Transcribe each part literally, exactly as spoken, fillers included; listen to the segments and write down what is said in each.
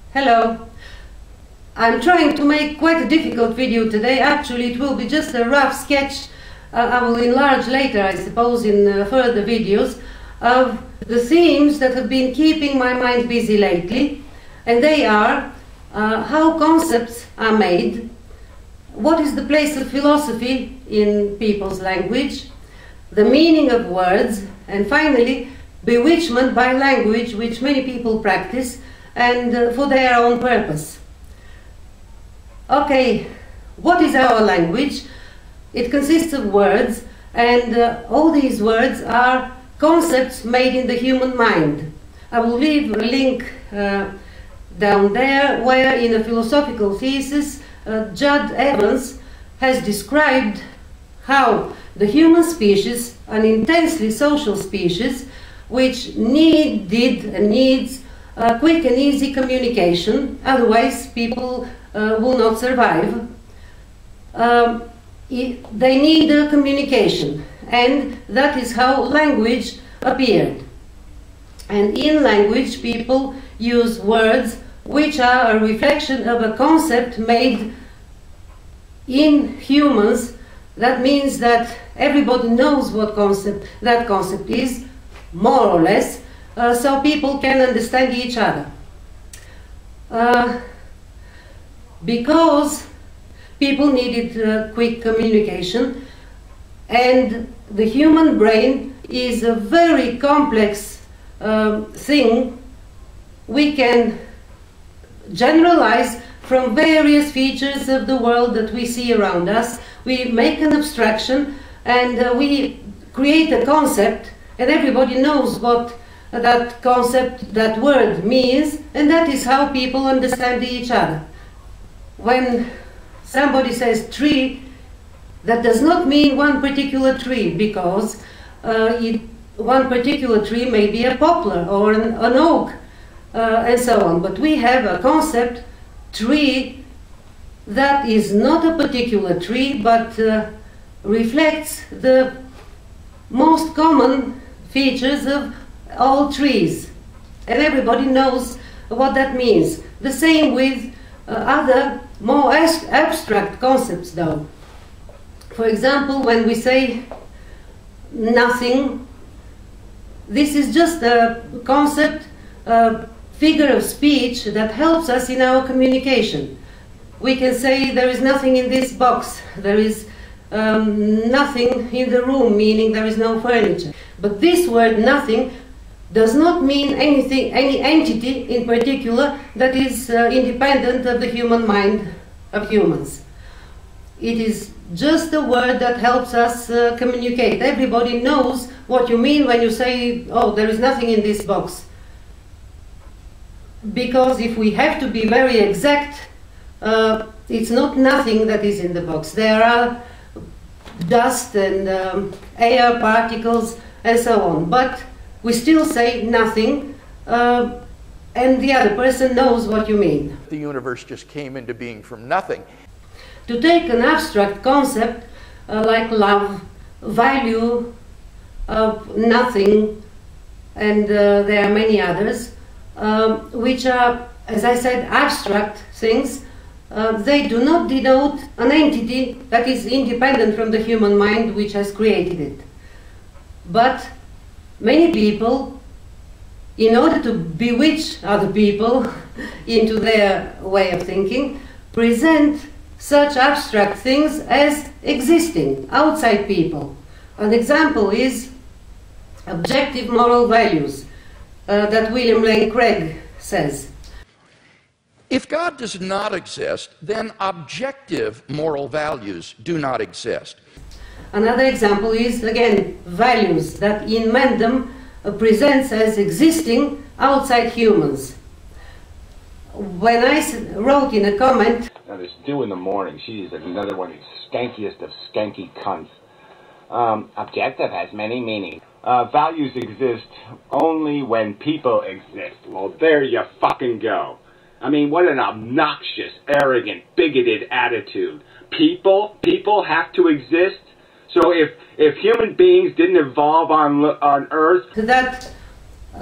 Hello. I'm trying to make quite a difficult video today. Actually, it will be just a rough sketch. Uh, I will enlarge later, I suppose, in uh, further videos, of the themes that have been keeping my mind busy lately. And they are uh, how concepts are made, what is the place of philosophy in people's language, the meaning of words, and finally, bewitchment by language, which many people practice, and uh, for their own purpose. Okay, what is our language? It consists of words, and uh, all these words are concepts made in the human mind. I will leave a link uh, down there where, in a philosophical thesis, uh, Judd Evans has described how the human species, an intensely social species, which needed and needs uh, quick and easy communication, otherwise people uh, will not survive. Um, they need uh, communication, and that is how language appeared. And in language, people use words which are a reflection of a concept made in humans. That means that everybody knows what concept that concept is, more or less, uh, so people can understand each other. Uh, because people needed uh, quick communication, and the human brain is a very complex um, thing. We can generalize from various features of the world that we see around us. We make an abstraction and uh, we create a concept, and everybody knows what that concept, that word means, and that is how people understand each other. When somebody says tree, that does not mean one particular tree, because uh, it, one particular tree may be a poplar or an, an oak, uh, and so on. But we have a concept, tree, that is not a particular tree, but uh, reflects the most common features of all trees. And everybody knows what that means. The same with uh, other more abstract concepts, though. For example, when we say nothing, this is just a concept, a figure of speech that helps us in our communication. We can say there is nothing in this box, there is um, nothing in the room, meaning there is no furniture. But this word nothing does not mean anything, any entity in particular that is uh, independent of the human mind of humans. It is just a word that helps us uh, communicate. Everybody knows what you mean when you say, oh, there is nothing in this box. Because if we have to be very exact, uh, it's not nothing that is in the box. There are dust and um, air particles and so on. But we still say nothing, uh, and the other person knows what you mean. The universe just came into being from nothing. To take an abstract concept uh, like love, value of nothing, and uh, there are many others, um, which are, as I said, abstract things, uh, they do not denote an entity that is independent from the human mind which has created it. But many people, in order to bewitch other people into their way of thinking, present such abstract things as existing outside people. An example is objective moral values uh, that William Lane Craig says. If God does not exist, then objective moral values do not exist. Another example is, again, values that in Mendham uh, presents as existing outside humans. When I wrote in a comment, now there's Dew in the Morning, she is another one of the skankiest of skanky cunts. Um, objective has many meanings. Uh, values exist only when people exist. Well, there you fucking go. I mean, what an obnoxious, arrogant, bigoted attitude. People, people have to exist. So if, if human beings didn't evolve on, on Earth... That uh,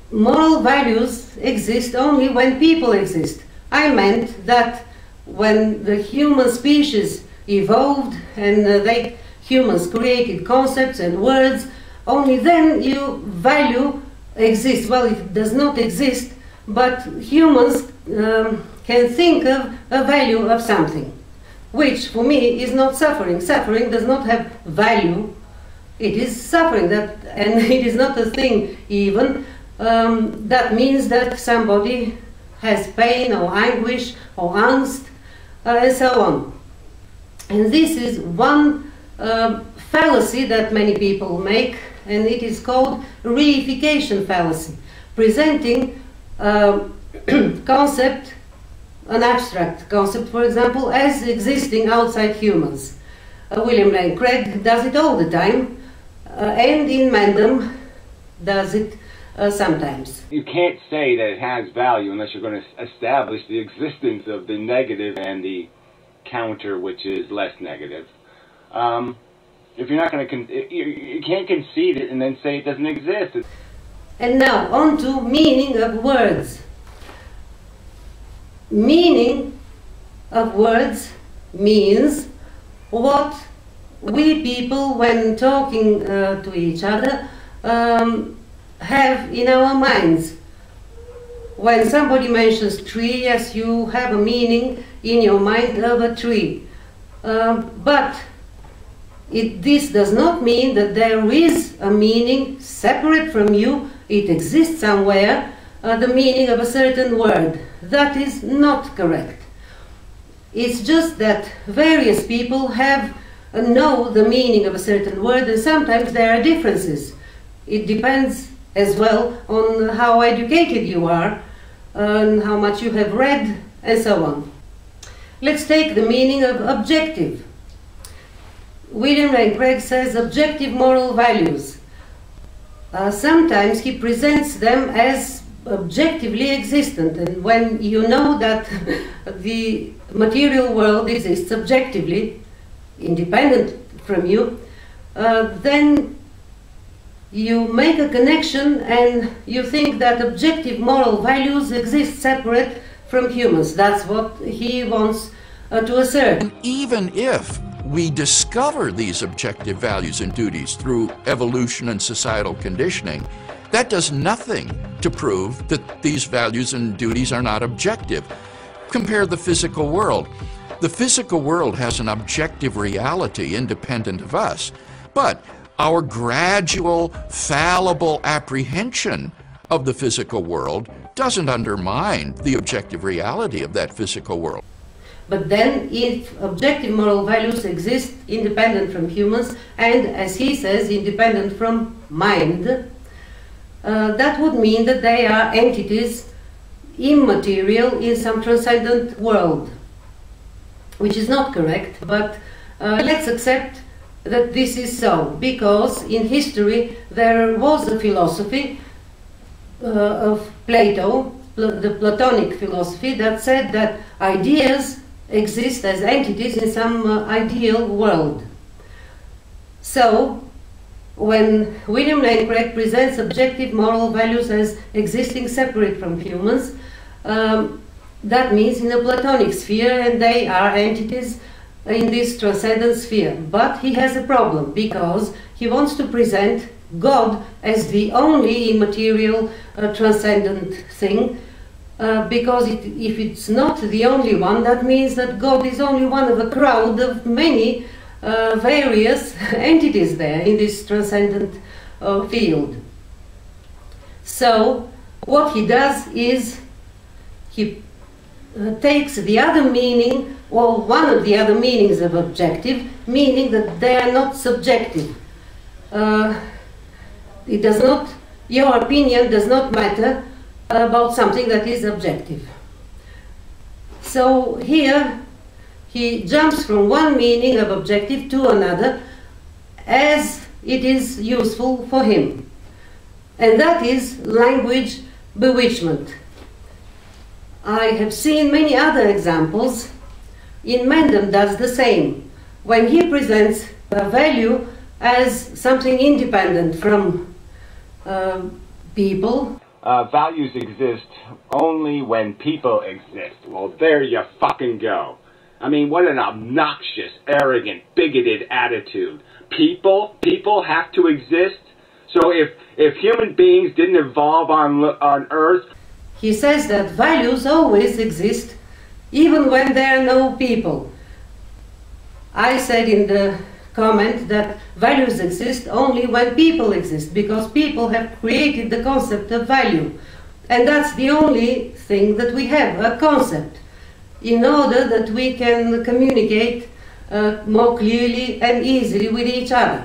moral values exist only when people exist. I meant that when the human species evolved and uh, they, humans created concepts and words, only then you value exists. Well, it does not exist, but humans um, can think of a value of something, which for me is not suffering. Suffering does not have value. It is suffering, that, and it is not a thing even. Um, that means that somebody has pain or anguish or angst, uh, and so on. And this is one uh, fallacy that many people make, and it is called reification fallacy, presenting a concept, an abstract concept, for example, as existing outside humans. Uh, William Lane Craig does it all the time, uh, and in Mendham does it uh, sometimes. You can't say that it has value unless you're going to establish the existence of the negative and the counter, which is less negative. Um, if you're not going to, you, you can't concede it and then say it doesn't exist. It's and now on to meaning of words. Meaning of words means what we people, when talking uh, to each other, um, have in our minds. When somebody mentions tree, yes, you have a meaning in your mind of a tree. Um, but it, this does not mean that there is a meaning separate from you. It exists somewhere, uh, the meaning of a certain word. That is not correct. It's just that various people have uh, know the meaning of a certain word, and sometimes there are differences. It depends as well on how educated you are, and how much you have read, and so on. Let's take the meaning of objective. William Lane Craig says objective moral values. Uh, sometimes he presents them as objectively existent, and when you know that the material world exists objectively, independent from you, uh, then you make a connection and you think that objective moral values exist separate from humans. That's what he wants uh, to assert. And even if we discover these objective values and duties through evolution and societal conditioning, that does nothing to prove that these values and duties are not objective. Compare the physical world. The physical world has an objective reality independent of us, but our gradual, fallible apprehension of the physical world doesn't undermine the objective reality of that physical world. But then, if objective moral values exist independent from humans, and as he says, independent from mind, uh, that would mean that they are entities immaterial in some transcendent world, which is not correct, but uh, let's accept that this is so, because in history there was a philosophy uh, of Plato, the Platonic philosophy, that said that ideas exist as entities in some uh, ideal world. So, when William Lane Craig presents objective moral values as existing separate from humans, um, that means in a Platonic sphere, and they are entities in this transcendent sphere. But he has a problem, because he wants to present God as the only immaterial uh, transcendent thing, uh, because it, if it's not the only one, that means that God is only one of a crowd of many uh, various entities there in this transcendent uh, field. So what he does is he uh, takes the other meaning, or one of the other meanings of objective, meaning that they are not subjective. Uh, it does not, your opinion does not matter about something that is objective. So here he jumps from one meaning of objective to another as it is useful for him. And that is language bewitchment. I have seen many other examples. In Mendham does the same. When he presents a value as something independent from uh, people. Uh, values exist only when people exist. Well, there you fucking go. I mean, what an obnoxious, arrogant, bigoted attitude. People, people have to exist. So if, if human beings didn't evolve on, on Earth... He says that values always exist, even when there are no people. I said in the comment that values exist only when people exist, because people have created the concept of value. And that's the only thing that we have, a concept, in order that we can communicate uh, more clearly and easily with each other.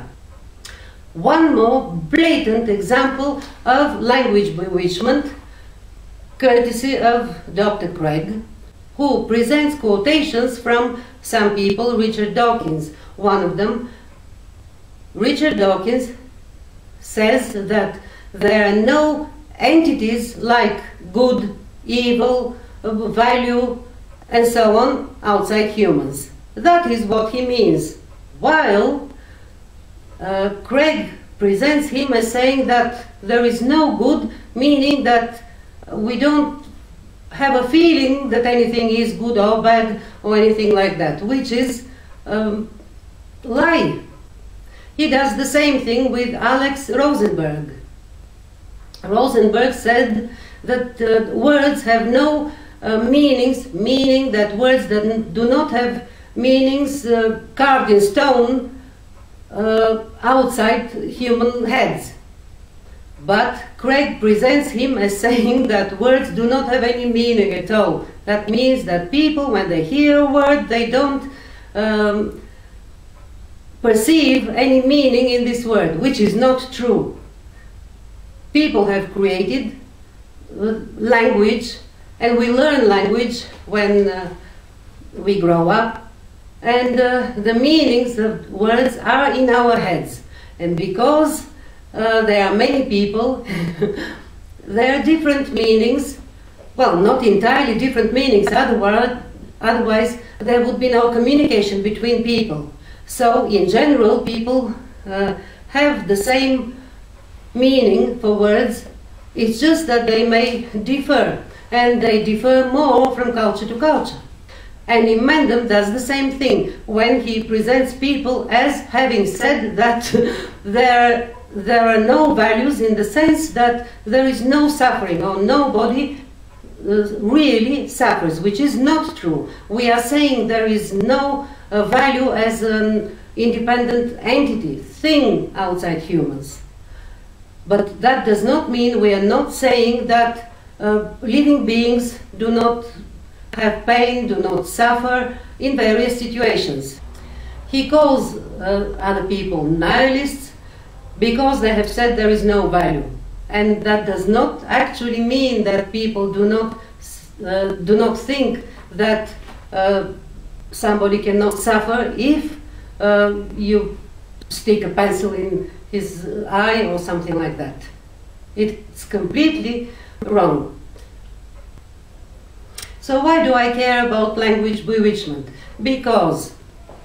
One more blatant example of language bewitchment, courtesy of Doctor Craig, who presents quotations from some people, Richard Dawkins, one of them. Richard Dawkins says that there are no entities like good, evil, value, and so on outside humans. That is what he means. While uh, Craig presents him as saying that there is no good, meaning that we don't have a feeling that anything is good or bad or anything like that, which is um, lie. He does the same thing with Alex Rosenberg. Rosenberg said that uh, words have no uh, meanings, meaning that words that do not have meanings uh, carved in stone uh, outside human heads. But Craig presents him as saying that words do not have any meaning at all. That means that people, when they hear a word, they don't um, perceive any meaning in this word, which is not true. People have created language, and we learn language when uh, we grow up, and uh, the meanings of words are in our heads. And because uh, there are many people, there are different meanings, well, not entirely different meanings, otherwise, otherwise there would be no communication between people. So, in general, people uh, have the same meaning for words. It's just that they may differ, and they differ more from culture to culture. And Mendham does the same thing when he presents people as having said that there, there are no values, in the sense that there is no suffering, or nobody uh, really suffers, which is not true. We are saying there is no uh, value as an independent entity, thing outside humans. But that does not mean we are not saying that uh, living beings do not have pain, do not suffer in various situations. He calls uh, other people nihilists because they have said there is no value. And that does not actually mean that people do not, uh, do not think that uh, somebody cannot suffer if uh, you stick a pencil in his eye or something like that. It's completely wrong. So why do I care about language bewitchment? Because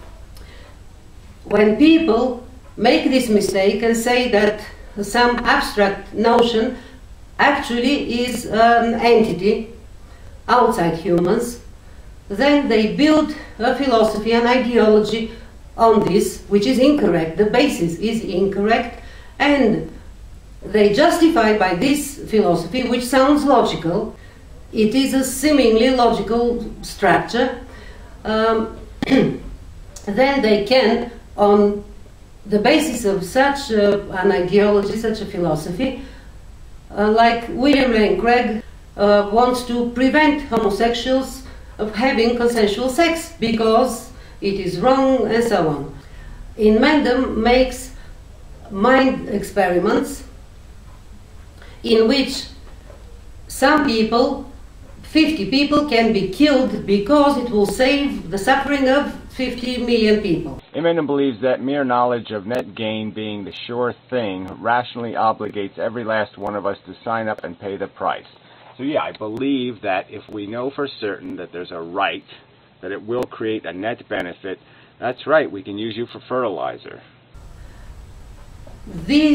when people make this mistake and say that some abstract notion actually is an entity outside humans, then they build a philosophy, an ideology on this, which is incorrect. The basis is incorrect, and they justify by this philosophy, which sounds logical. It is a seemingly logical structure. Um, then they can, on the basis of such uh, an ideology, such a philosophy, uh, like William Lane Craig uh, wants to prevent homosexuals of having consensual sex because it is wrong, and so on. In Mendham makes mind experiments in which some people, fifty people, can be killed because it will save the suffering of fifty million people. Mendham believes that mere knowledge of net gain being the sure thing rationally obligates every last one of us to sign up and pay the price. So yeah, I believe that if we know for certain that there's a right, that it will create a net benefit, that's right, we can use you for fertilizer. These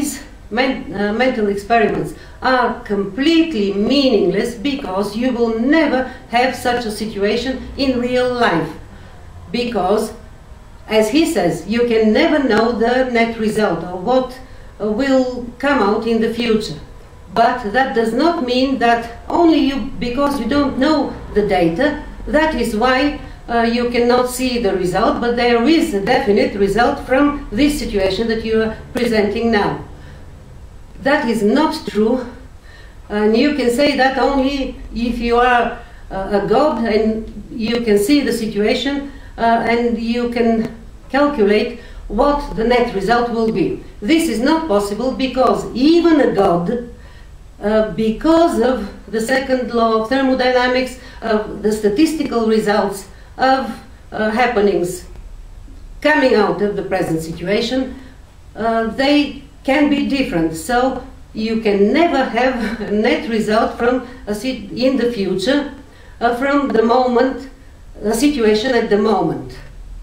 men, uh, mental experiments are completely meaningless, because you will never have such a situation in real life. Because, as he says, you can never know the net result or what uh, will come out in the future. But that does not mean that only you, because you don't know the data, that is why uh, you cannot see the result, but there is a definite result from this situation that you are presenting now. That is not true, and you can say that only if you are uh, a god and you can see the situation uh, and you can calculate what the net result will be. This is not possible, because even a god, uh, because of the second law of thermodynamics, of the statistical results of uh, happenings coming out of the present situation, uh, they can be different. So you can never have a net result from a sit in the future uh, from the moment, the situation at the moment.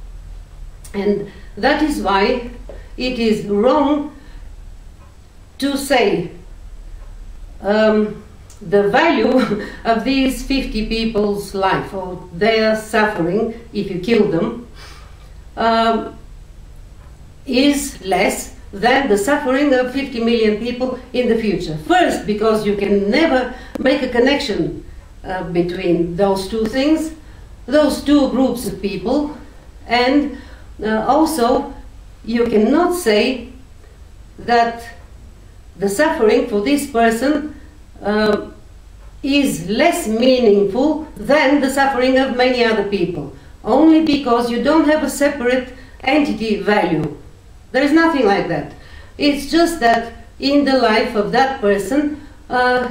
And that is why it is wrong to say um, the value of these fifty people's life or their suffering, if you kill them, um, is less than the suffering of fifty million people in the future. First, because you can never make a connection uh, between those two things, those two groups of people, and uh, also you cannot say that the suffering for this person uh, is less meaningful than the suffering of many other people, only because you don't have a separate entity value. There is nothing like that. It's just that in the life of that person, uh,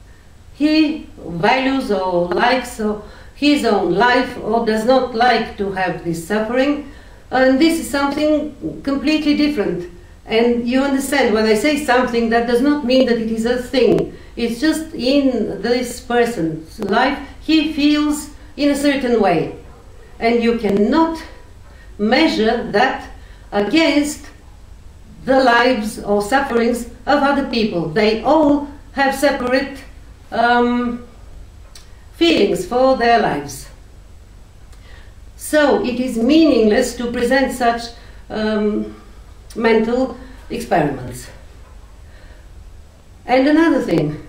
he values or likes or his own life, or does not like to have this suffering, and this is something completely different. And you understand, when I say something, that does not mean that it is a thing. It's just in this person's life, he feels in a certain way. And you cannot measure that against the lives or sufferings of other people. They all have separate um, feelings for their lives. So it is meaningless to present such um, mental experiments. And another thing,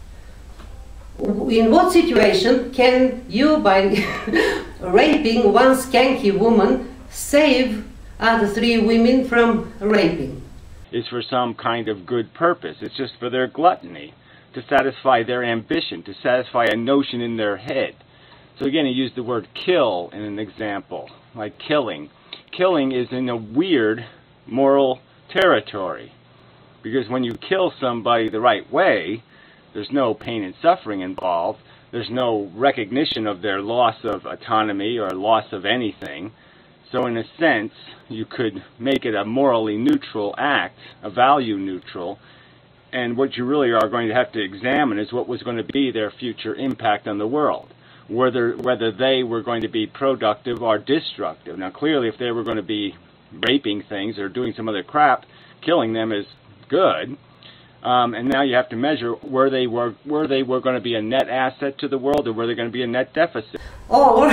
in what situation can you, by raping one skanky woman, save other three women from raping? Is for some kind of good purpose. It's just for their gluttony, to satisfy their ambition, to satisfy a notion in their head. So again, he used the word kill in an example, like killing. Killing is in a weird moral territory, because when you kill somebody the right way, there's no pain and suffering involved, there's no recognition of their loss of autonomy or loss of anything. So in a sense, you could make it a morally neutral act, a value neutral, and what you really are going to have to examine is what was going to be their future impact on the world, whether, whether they were going to be productive or destructive. Now clearly, if they were going to be raping things or doing some other crap, killing them is good. Um, and now you have to measure where they were, where they were going to be a net asset to the world, or were they going to be a net deficit. Or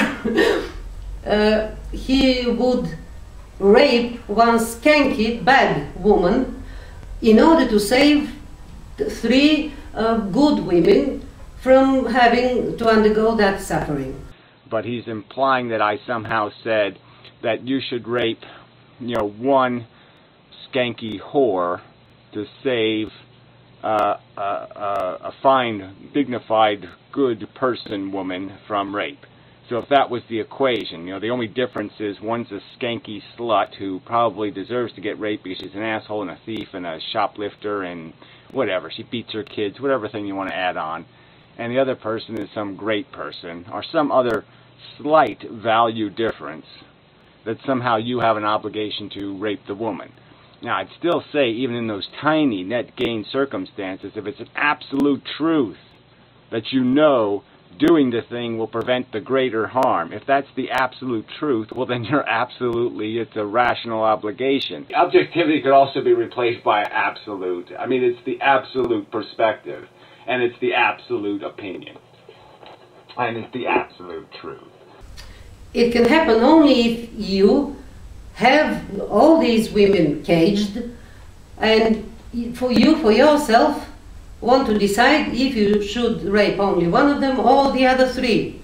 uh, he would rape one skanky, bad woman in order to save three uh, good women from having to undergo that suffering. But he's implying that I somehow said that you should rape, you know, one skanky whore to save uh, a, a, a fine, dignified, good person woman from rape. So if that was the equation, you know, the only difference is one's a skanky slut who probably deserves to get raped because she's an asshole and a thief and a shoplifter and whatever. She beats her kids, whatever thing you want to add on. And the other person is some great person or some other slight value difference that somehow you have an obligation to rape the woman. Now, I'd still say, even in those tiny net gain circumstances, if it's an absolute truth that you know doing the thing will prevent the greater harm. If that's the absolute truth, well then you're absolutely, it's a rational obligation. Objectivity could also be replaced by absolute. I mean, it's the absolute perspective, and it's the absolute opinion, and it's the absolute truth. It can happen only if you have all these women caged, and for you, for yourself, want to decide if you should rape only one of them or the other three.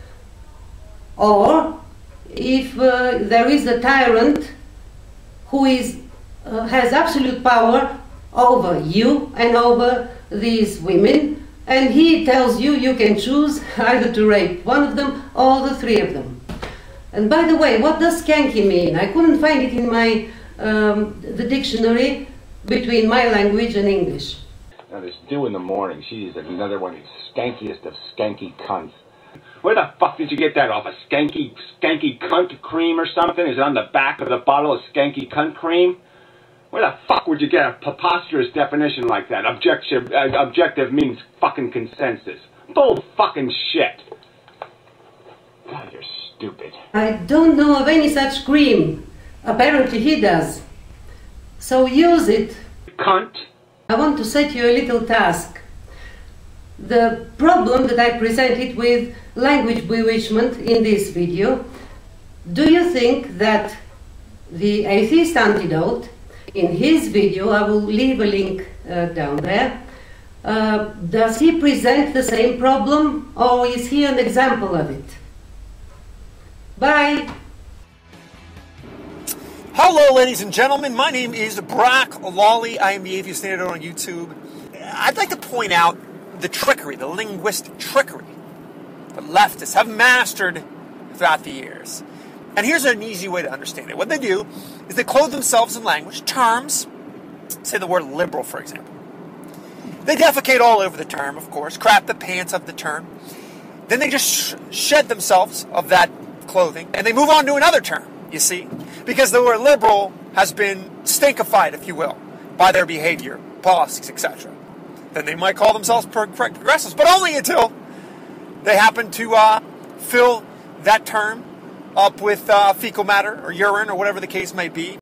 Or if uh, there is a tyrant who is, uh, has absolute power over you and over these women, and he tells you you can choose either to rape one of them or the three of them. And by the way, what does skanky mean? I couldn't find it in my um, the dictionary between my language and English. Now, this Dew in the Morning, she's another one of the skankiest of skanky cunts. Where the fuck did you get that off? A skanky, skanky cunt cream or something? Is it on the back of the bottle of skanky cunt cream? Where the fuck would you get a preposterous definition like that? Objective, uh, objective means fucking consensus. Bull fucking shit. God, you're stupid. I don't know of any such cream. Apparently he does. So use it. Cunt. I want to set you a little task. The problem that I presented with language bewitchment in this video, do you think that the atheist antidote, in his video, I will leave a link uh, down there, uh, does he present the same problem, or is he an example of it? Bye! Hello, ladies and gentlemen. My name is Brock Lawley. I am the Atheist Antidote on YouTube. I'd like to point out the trickery, the linguistic trickery that leftists have mastered throughout the years. And here's an easy way to understand it. What they do is they clothe themselves in language, terms, say the word liberal, for example. They defecate all over the term, of course, crap the pants of the term. Then they just sh shed themselves of that clothing, and they move on to another term, you see? Because the word liberal has been stinkified, if you will, by their behavior, policies, et cetera. Then they might call themselves progressives, but only until they happen to uh, fill that term up with uh, fecal matter or urine or whatever the case may be.